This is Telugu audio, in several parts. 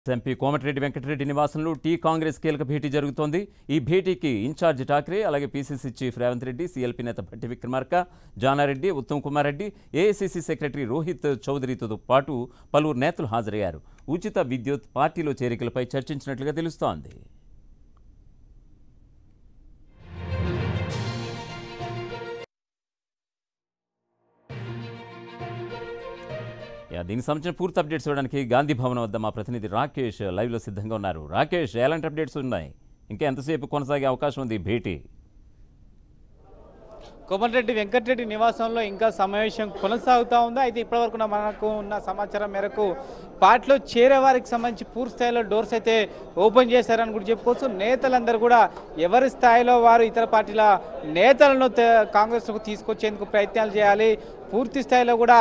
ఎంపీ కోమటిరెడ్డి వెంకటరెడ్డి నివాసంలో టీ కాంగ్రెస్ కీలక భేటీ జరుగుతోంది। ఈ భేటీకి ఇన్ఛార్జ్ ఠాక్రే, అలాగే PCC chief Revanth Reddy, CLP నేత భట్టి విక్రమార్క, జానారెడ్డి, ఉత్తమ్ కుమార్ రెడ్డి, ఏఐసీసీ సెక్రటరీ రోహిత్ చౌదరితో పాటు పలువురు నేతలు హాజరయ్యారు। ఉచిత విద్యుత్, పార్టీలో చేరికలపై చర్చించినట్లుగా తెలుస్తోంది। దీనికి సంబంధించిన పూర్తి అప్డేట్స్ ఇవ్వడానికి గాంధీ భవన్ వద్ద మా ప్రతినిధి రాకేష్ లైవ్లో సిద్ధంగా ఉన్నారు। రాకేష్, ఎలాంటి అప్డేట్స్ ఉన్నాయి? ఇంకా ఎంతసేపు కొనసాగే అవకాశం ఉంది భేటీ? కోమటిరెడ్డి వెంకటరెడ్డి నివాసంలో ఇంకా సమావేశం కొనసాగుతూ ఉంది। అయితే ఇప్పటివరకు మనకు ఉన్న సమాచారం మేరకు పార్టీలో చేరే వారికి సంబంధించి పూర్తి స్థాయిలో డోర్స్ అయితే ఓపెన్ చేశారని కూడా చెప్పుకోవచ్చు। నేతలందరూ కూడా ఎవరి స్థాయిలో వారు ఇతర పార్టీల నేతలను కాంగ్రెస్కు తీసుకొచ్చేందుకు ప్రయత్నాలు చేయాలి। పూర్తి స్థాయిలో కూడా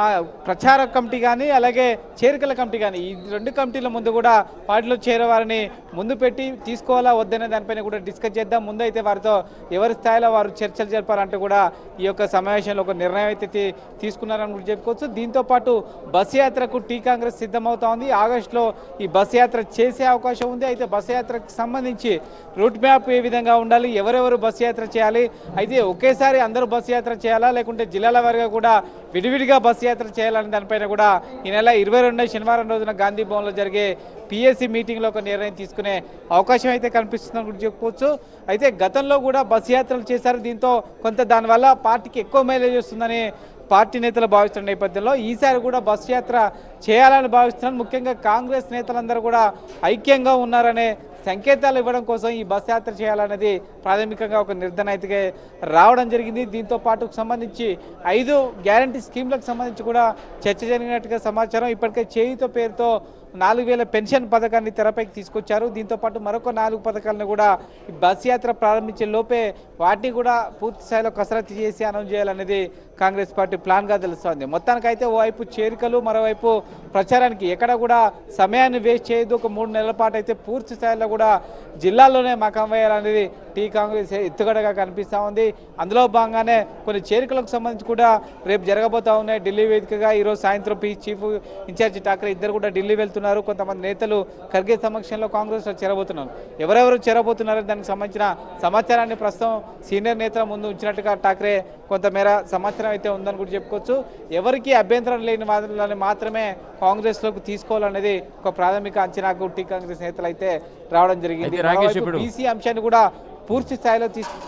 ప్రచార కమిటీ కానీ అలాగే చేరికల కమిటీ కానీ ఈ రెండు కమిటీల ముందు కూడా పార్టీలో చేరేవారిని ముందు పెట్టి తీసుకోవాలా వద్దనే దానిపైన కూడా డిస్కస్ చేద్దాం। ముందు అయితే వారితో ఎవరి స్థాయిలో వారు చర్చలు జరపాలంటే కూడా ఈ యొక్క సమావేశంలో ఒక నిర్ణయం అయితే తీసుకున్నారని కూడా చెప్పుకోవచ్చు। దీంతోపాటు బస్ యాత్రకు టీ కాంగ్రెస్ సిద్ధమవుతా ఉంది। ఆగస్టులో ఈ బస్ యాత్ర చేసే అవకాశం ఉంది। అయితే బస్ యాత్రకు సంబంధించి రూట్ మ్యాప్ ఏ విధంగా ఉండాలి, ఎవరెవరు బస్ యాత్ర చేయాలి, అయితే ఒకేసారి అందరూ బస్ యాత్ర చేయాలా లేకుంటే జిల్లాల వారిగా కూడా విడివిడిగా బస్ యాత్ర చేయాలని దానిపైన కూడా ఈ నెల 22 శనివారం రోజున గాంధీ భవన్లో జరిగే పిఎస్సి మీటింగ్లో ఒక నిర్ణయం తీసుకునే అవకాశం అయితే కనిపిస్తుందని కూడా చెప్పుకోవచ్చు। అయితే గతంలో కూడా బస్ యాత్రలు చేశారు। దీంతో కొంత దానివల్ల పార్టీకి ఎక్కువ మైలేజ్ వస్తుందని పార్టీ నేతలు భావిస్తున్న నేపథ్యంలో ఈసారి కూడా బస్ యాత్ర చేయాలని భావిస్తున్నారు। ముఖ్యంగా కాంగ్రెస్ నేతలందరూ కూడా ఐక్యంగా ఉన్నారనే సంకేతాలు ఇవ్వడం కోసం ఈ బస్ యాత్ర చేయాలనేది ప్రాథమికంగా ఒక నిర్ణయం అయితే రావడం జరిగింది। దీంతో పాటు సంబంధించి 5 గ్యారంటీ స్కీమ్లకు సంబంధించి కూడా చర్చ జరిగినట్టుగా సమాచారం। ఇప్పటికే చేయుత పేరుతో 4000 పెన్షన్ పథకాన్ని తెరపైకి తీసుకొచ్చారు। దీంతోపాటు మరొక 4 పథకాలను కూడా బస్ యాత్ర ప్రారంభించే లోపే వాటిని కూడా పూర్తి స్థాయిలో కసరత్తు చేసి అనౌన్స్ చేయాలనేది కాంగ్రెస్ పార్టీ ప్లాన్గా తెలుస్తోంది। మొత్తానికైతే ఓవైపు చేరికలు, మరోవైపు ప్రచారానికి ఎక్కడ కూడా సమయాన్ని వేస్ట్ చేయదు। ఒక 3 నెలల పాటు అయితే పూర్తి స్థాయిలో కూడా జిల్లాల్లోనే మకాం వేయాలనేది టీ కాంగ్రెస్ ఎత్తుగడగా కనిపిస్తూ ఉంది। అందులో భాగంగానే కొన్ని చేరికలకు సంబంధించి కూడా రేపు జరగబోతా ఉన్నాయి। ఢిల్లీ వేదికగా ఈరోజు సాయంత్రం చీఫ్ ఇన్ఛార్జి ఠాక్రే ఇద్దరు కూడా ఢిల్లీ వెళ్తున్నారు। కొంతమంది నేతలు ఖర్గే సమక్షంలో కాంగ్రెస్లో చేరబోతున్నారు। ఎవరెవరు చేరబోతున్నారో దానికి సంబంధించిన సమాచారాన్ని ప్రస్తుతం సీనియర్ నేతల ముందు ఉంచినట్టుగా ఠాక్రే కొంతమేర సమాచారం అయితే ఉందని కూడా చెప్పుకోవచ్చు। ఎవరికి అభ్యంతరం లేని వాళ్ళని మాత్రమే కాంగ్రెస్లోకి తీసుకోవాలనేది ఒక ప్రాథమిక అంచనాకు టీ కాంగ్రెస్ నేతలు అయితే రావడం జరిగింది। బీసీ అంశాన్ని కూడా పూర్తి స్థాయిలో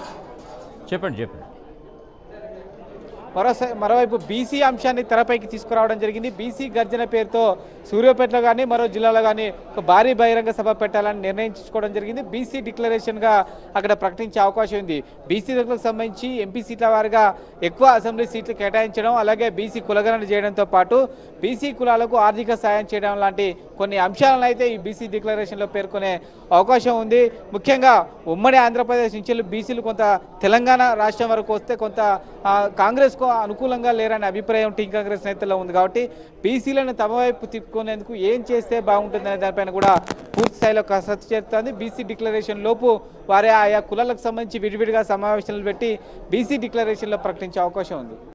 చెప్పండి మరోవైపు బీసీ అంశాన్ని తెరపైకి తీసుకురావడం జరిగింది। బీసీ గర్జన పేరుతో సూర్యాపేటలో కానీ మరో జిల్లాలో కానీ ఒక భారీ బహిరంగ సభ పెట్టాలని నిర్ణయించుకోవడం జరిగింది। బీసీ డిక్లరేషన్గా అక్కడ ప్రకటించే అవకాశం ఉంది। బీసీలకు సంబంధించి ఎంపీ సీట్ల వారిగా ఎక్కువ అసెంబ్లీ సీట్లు కేటాయించడం, అలాగే బీసీ కులగణన చేయడంతో పాటు బీసీ కులాలకు ఆర్థిక సాయం చేయడం లాంటి కొన్ని అంశాలను అయితే ఈ బీసీ డిక్లరేషన్లో పేర్కొనే అవకాశం ఉంది। ముఖ్యంగా ఉమ్మడి ఆంధ్రప్రదేశ్ నుంచి బీసీలు కొంత తెలంగాణ రాష్ట్రం వరకు వస్తే కొంత కాంగ్రెస్కు అనుకూలంగా లేరనే అభిప్రాయం టీ కాంగ్రెస్ నేతల్లో ఉంది। కాబట్టి బీసీలను తమ వైపు తిప్పుకునేందుకు ఏం చేస్తే బాగుంటుందనే దానిపైన కూడా పూర్తి స్థాయిలో కసరత్తు చేస్తుంది। బీసీ డిక్లరేషన్ లోపు వారే ఆయా కులాలకు సంబంధించి విడివిడిగా సమావేశాలు పెట్టి బీసీ డిక్లరేషన్లో ప్రకటించే అవకాశం ఉంది।